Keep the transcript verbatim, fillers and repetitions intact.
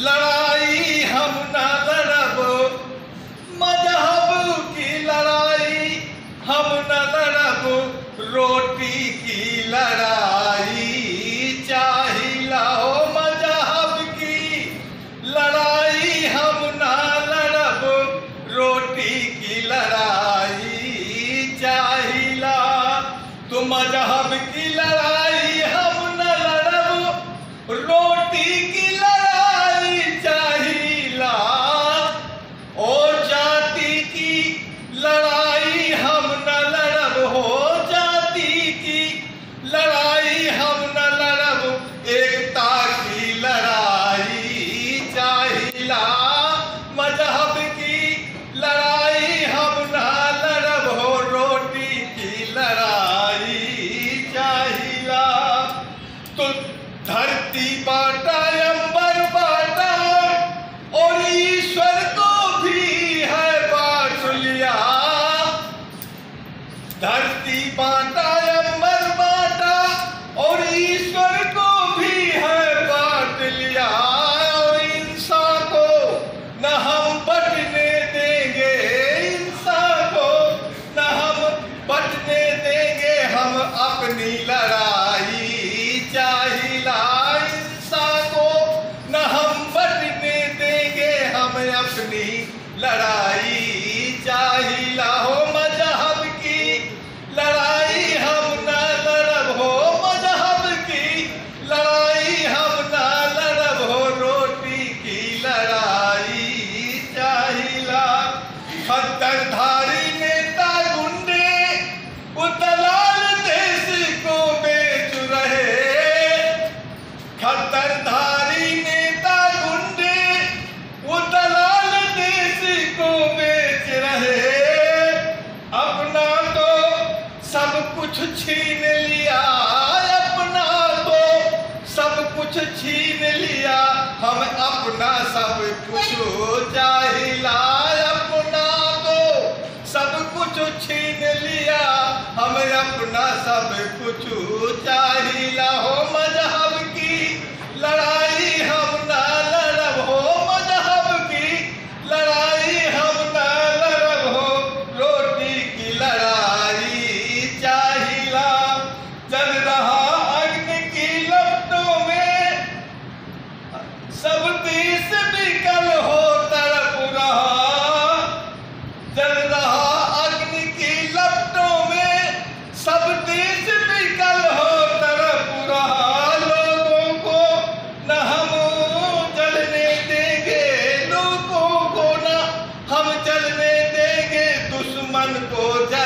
लड़ाई हम न लड़ब, मजहब की लड़ाई हम न लड़ब, रोटी की लड़ाई चाहिला हो। मजहब की लड़ाई हम न लड़ब, रोटी की लड़ाई चाहिला। तो मजहब की लड़ाई हम न लड़ब, रोटी की लड़ाई चाहिला। और जाति की लड़ाई हम न लड़ब, हो जाति की लड़ाई हम न लड़ब, एकता की लड़ाई चाहिला। मजहब की लड़ाई हम न लड़ब, हो रोटी की लड़ाई चाहिला। तो धरती बाटा अंबर बाटा, और ईश्वर को भी है बांट लिया। धरती बाटा अंबर बाटा, और ईश्वर को भी है बांट लिया। और इंसान को न हम बटने देंगे, इंसान को न हम बटने देंगे, हम अपनी लड़ाई चाहिला। इंसान को न हम बटने देंगे, हम अपनी लड़ाई चाहिला हो। मजहब की लड़ाई हम न लड़ब, हो मजहब की लड़ाई हम न लड़ब, हो रोटी की लड़ाई चाहिला। खद्दरधारी नेता गुंडे उतलाल देश को बेच रहे। खद्दरधारी नेता गुंडे उतलाल देश को बेच रहे। अपना तो सब कुछ छीन लिया, अपना तो सब कुछ छीन लिया, हम अपना सब कुछ चाहिला। अपना तो सब कुछ छीन लिया, हम अपना सब कुछ चाहिला हो। मजहब की लड़ाई हम न लड़ब, हो मजहब की लड़ाई हम न लड़ब, हो रोटी की लड़ाई चाहिला। जल रहा अग्नि की लपटों में, सब देश विकल हो तड़प रहा। जल रहा अग्नि की लपटों में, सब देश विकल हो तड़प रहा। लोगों को न हम जलने देंगे, लोगों को न हम जलने देंगे, दुश्मन को जल